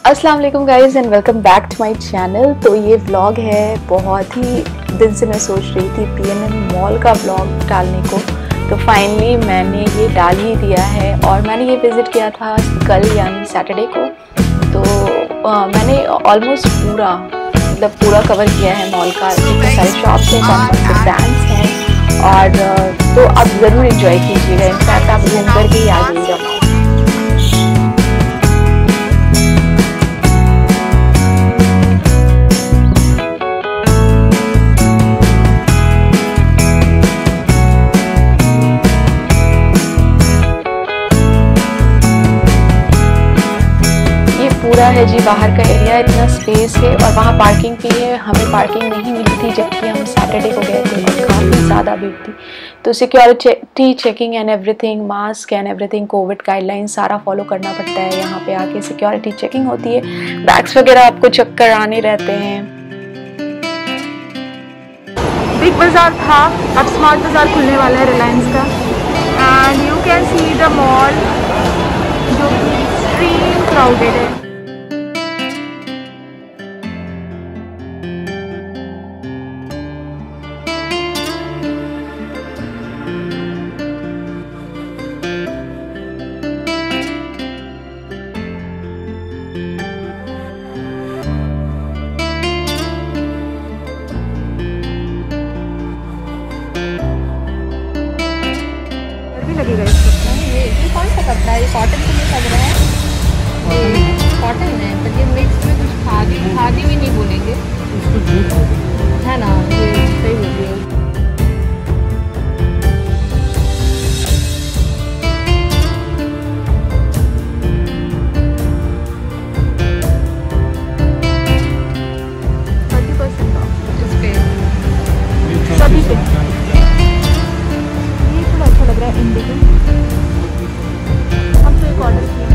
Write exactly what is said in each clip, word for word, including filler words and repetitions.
अस्सलाम वालेकुम guys and welcome back to my channel. तो ये व्लॉग है, बहुत ही दिन से मैं सोच रही थी पीएनएन मॉल का व्लॉग डालने को, तो फाइनली मैंने ये डाल ही दिया है। और मैंने ये विज़िट किया था कल यानी सैटरडे को। तो आ, मैंने ऑलमोस्ट पूरा मतलब पूरा कवर किया है मॉल का। जितने सारे शॉप्स हैं, कौन कौन से ब्रांड्स हैं, और तो आप ज़रूर इंजॉय कीजिएगा। इनफैक्ट आप घूम कर के ही आ जाइएगा। पूरा है जी, बाहर का एरिया, इतना स्पेस है और वहाँ पार्किंग भी है। हमें पार्किंग नहीं मिली थी जबकि हम सैटरडे को गए थे और काफ़ी ज़्यादा भीड़ थी। तो security checking and everything, mask and everything, covid guideline सारा फॉलो करना पड़ता है। यहाँ पे आके सिक्योरिटी चेकिंग होती है, बैग्स वगैरह आपको चेक कराने रहते हैं। बिग बाजार था, अब स्मार्ट बाजार खुलने वाला है रिलायंस का। And you can see the mall जो कि एक्सट्रीम क्राउडेड है। लगेगा इसका। ये ये कौन सा कपड़ा है? ये कॉटन के लिए लग रहा है। ये कॉटन है, पर ये मिक्स में कुछ खादी खादी भी नहीं बोलेंगे, है ना? ये सही बोल रही है। थर्टी परसेंट ऑफ इस पे सभी पे। ये थोड़ा अच्छा लग रहा है इंडिगो। हम तो एक ऑर्डर किया।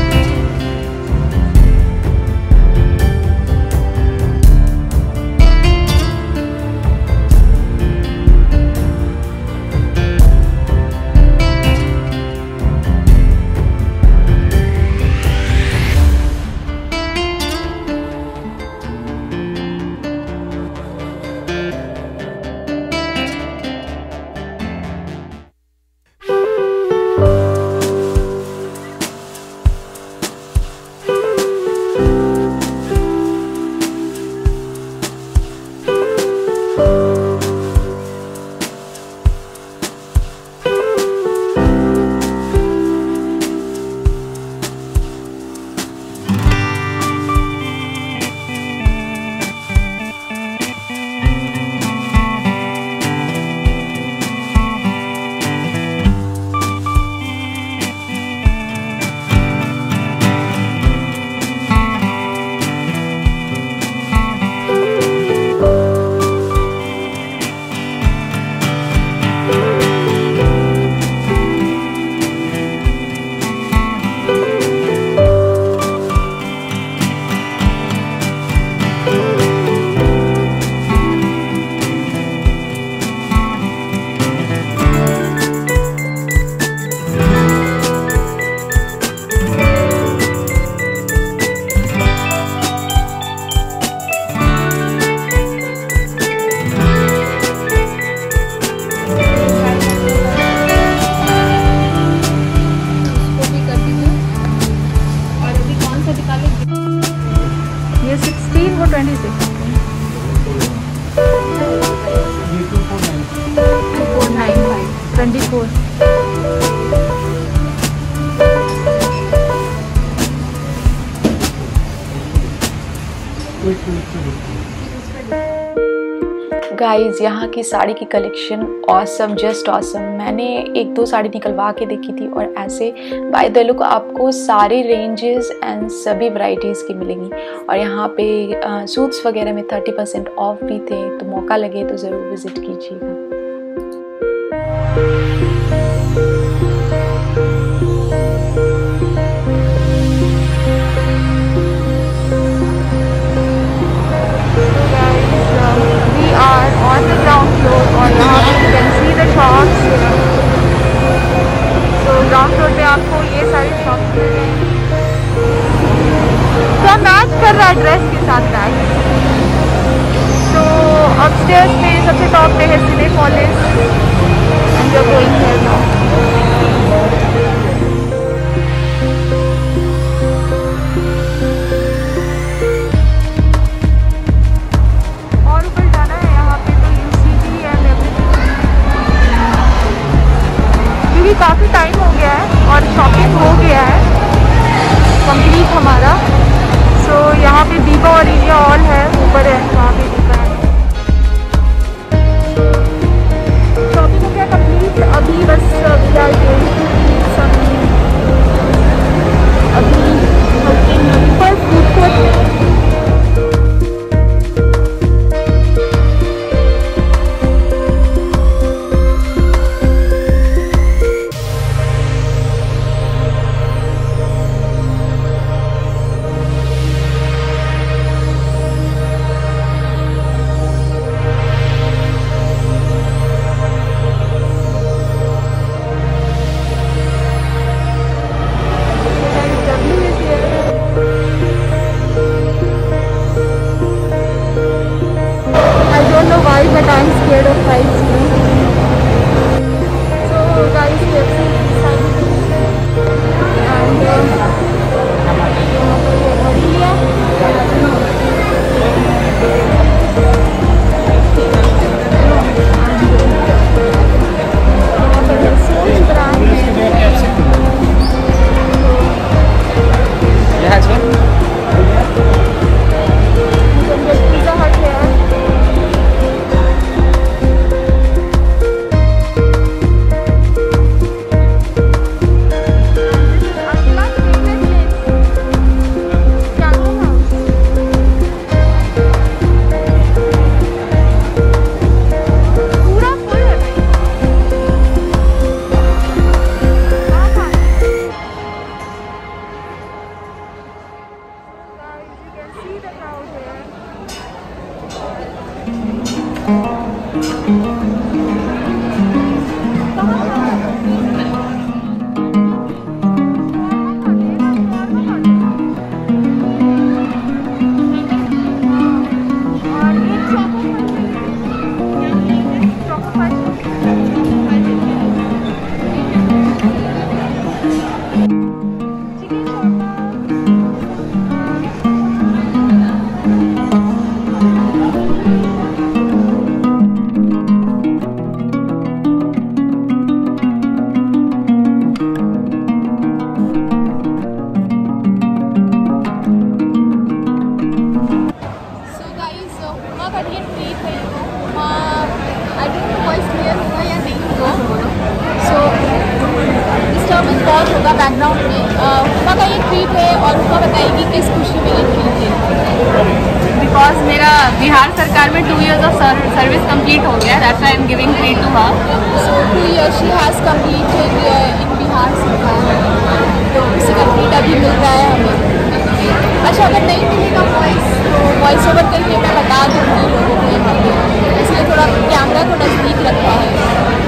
गाइज़ यहाँ की साड़ी की कलेक्शन ऑसम, जस्ट ऑसम। मैंने एक दो साड़ी निकलवा के देखी थी और ऐसे बाय द लुक आपको सारे रेंजेस एंड सभी वैरायटीज़ की मिलेंगी। और यहाँ पे सूट्स वगैरह में थर्टी परसेंट ऑफ भी थे, तो मौका लगे तो ज़रूर विज़िट कीजिएगा। on the ground floor और यहाँ पे you can see the shops। तो ग्राउंड फ्लोर पे आपको ये सारी शॉप्स मिल जाएंगी। तो हम साथ बैग। तो अपस्टेयर्स में सबसे टॉप पे है सिले college and we are going here now. और ऊपर जाना है यहाँ पे तो यूसीबी एंड एवरीथिंग, क्योंकि काफ़ी टाइम हो गया है और शॉपिंग हो गया है कंप्लीट हमारा। सो so, यहाँ पे दीपा और इंडिया ऑल है, ऊपर है वहाँ पे दीपा है। शॉपिंग हो गया कंप्लीट, अभी बस we are going to eat some, अभी ऊपर food court. But I'm scared of heights, you know. So guys, we have seen this side and background में हुमा का ये ट्रीट है और हुमा बताएगी किस खुशी में ये ट्रीट है। बिकॉज मेरा बिहार सरकार में two years of service complete हो गया, that's why I am giving treat to her. So two years she has completed in Bihar सरकार, तो उसी का ट्रीट अभी मिल रहा है हमें। अच्छा, अगर नहीं मिलेगा वॉइस तो वॉइस ओवर करके मैं बता दूँगी लोगों को यहाँ पे, इसलिए थोड़ा कैमरा को नज़दीक रखा है।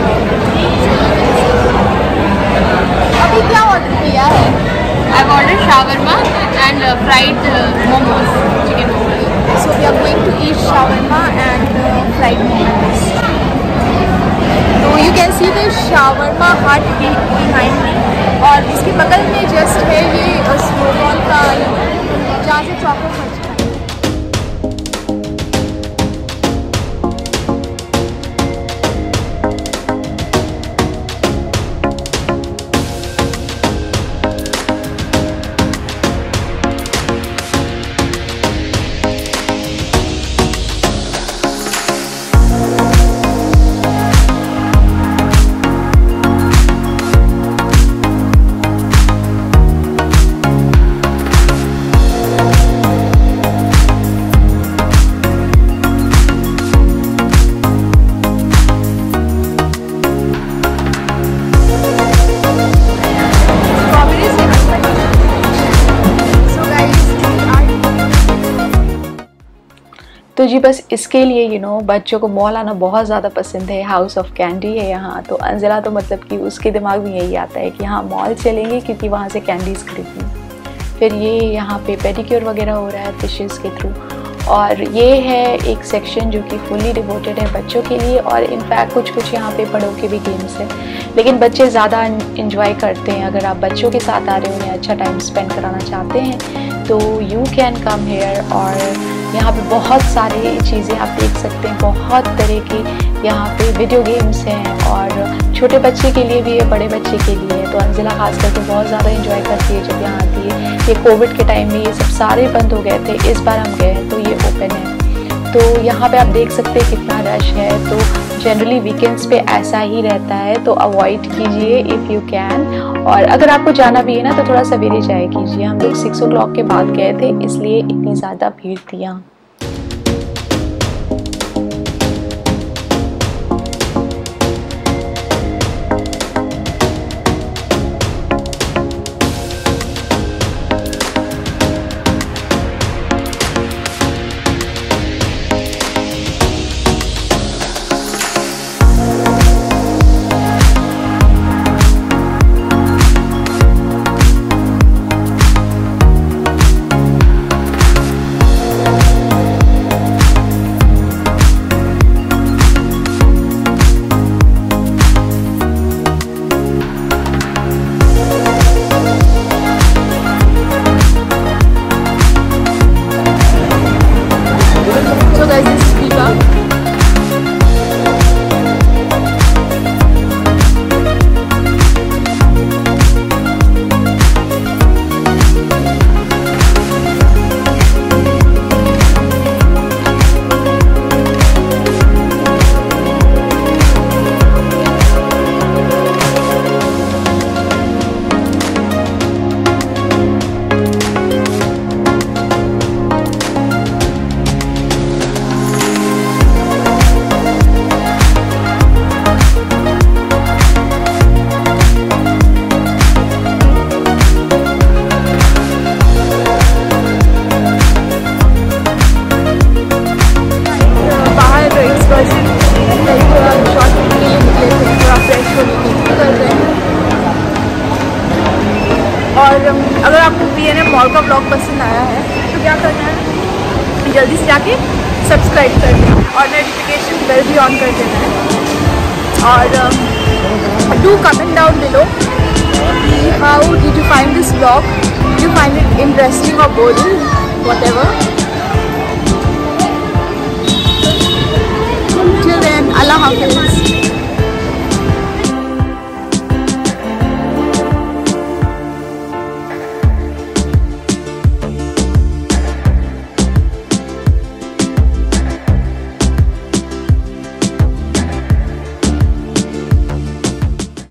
अभी क्या ऑर्डर किया है? I have ordered shawarma and fried momos, chicken momos. So we are going to eat shawarma and fried momos. तो you can see the shawarma hut behind me, और इसके बगल में जस्ट है ये स्नोबॉल का, जहाँ से चॉको खर्च है। तो जी बस इसके लिए यू नो बच्चों को मॉल आना बहुत ज़्यादा पसंद है। हाउस ऑफ कैंडी है यहाँ, तो अंजिला तो मतलब कि उसके दिमाग में यही आता है कि हाँ मॉल चलेंगे क्योंकि वहाँ से कैंडीज़ खरीदनी। फिर ये यहाँ पे पेडिक्योर वगैरह हो रहा है फिशेस के थ्रू, और ये है एक सेक्शन जो कि फुली डिवोटेड है बच्चों के लिए, और इनफैक्ट कुछ कुछ यहाँ पे बड़ों के भी गेम्स हैं, लेकिन बच्चे ज़्यादा इंजॉय करते हैं। अगर आप बच्चों के साथ आ रहे हो या अच्छा टाइम स्पेंड कराना चाहते हैं तो यू कैन कम हेयर। और यहाँ पे बहुत सारी चीज़ें आप देख सकते हैं, बहुत तरह की यहाँ पे वीडियो गेम्स हैं, और छोटे बच्चे के लिए भी है, बड़े बच्चे के लिए है। तो अंजिला खास करके बहुत ज़्यादा एंजॉय करती है जब यहाँ आती है। ये कोविड के टाइम में ये सब सारे बंद हो गए थे, इस बार हम गए हैं तो ये ओपन है। तो यहाँ पे आप देख सकते हैं कितना रश है। तो जनरली वीकेंड्स पे ऐसा ही रहता है, तो अवॉइड कीजिए इफ़ यू कैन। और अगर आपको जाना भी है ना तो थोड़ा सवेरे जाया कीजिए। हम लोग सिक्स ओ क्लॉक के बाद गए थे, इसलिए इतनी ज़्यादा भीड़ थी यहाँ। और अगर आपको पी एन एम मॉल का ब्लॉग पसंद आया है तो क्या करना है, जल्दी से जाके सब्सक्राइब कर देना और नोटिफिकेशन बेल भी ऑन कर देना है। और डू कमेंट डाउन बिलो कि how did you find this blog, did you find it interesting और बोरिंग, व्हाटएवर। टिल देन, अल्लाह हाफिज़।